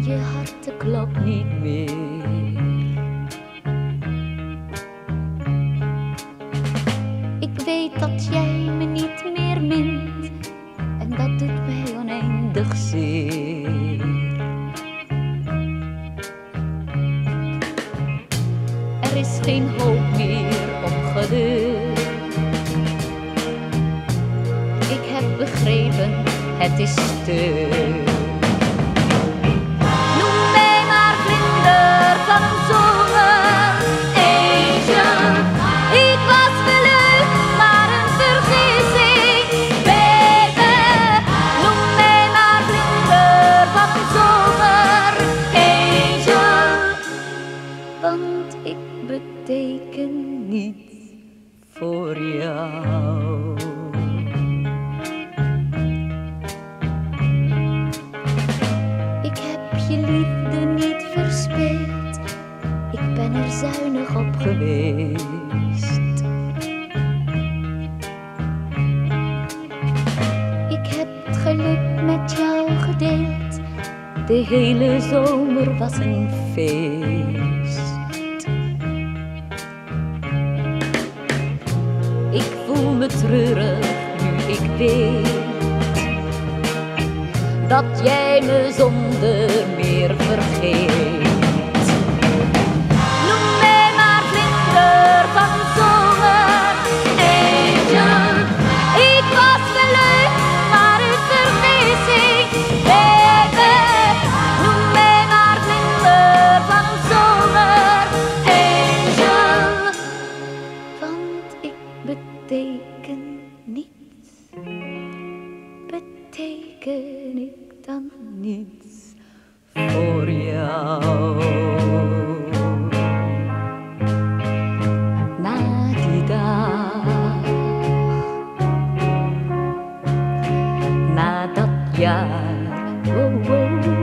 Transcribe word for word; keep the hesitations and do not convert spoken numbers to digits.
je hart klopt niet meer. Ik weet dat jij me niet meer mint en dat doet mij oneindig zeer. Er is geen hoop meer op geluk. Ik heb begrepen, het is stuk. Noem mij maar vlinder van een zomer, angel. Ik was geluk, maar een vergissing, baby. Noem mij maar vlinder van een zomer, angel. Want ik beteken niets voor jou. Ik heb je liefde niet verspeeld, ik ben er zuinig op geweest. Ik heb het geluk met jou gedeeld, de hele zomer was een feest. Ik voel me treurig nu ik weet dat jij me zonder meer vergeet. Noem mij maar vlinder van een zomer, angel. Ik was geluk, maar een vergissing, baby. Noem mij maar vlinder van een zomer, angel. Want ik beteken niets, beteken ik dan niets voor jou. Na die dag, na dat jaar, oh, oh.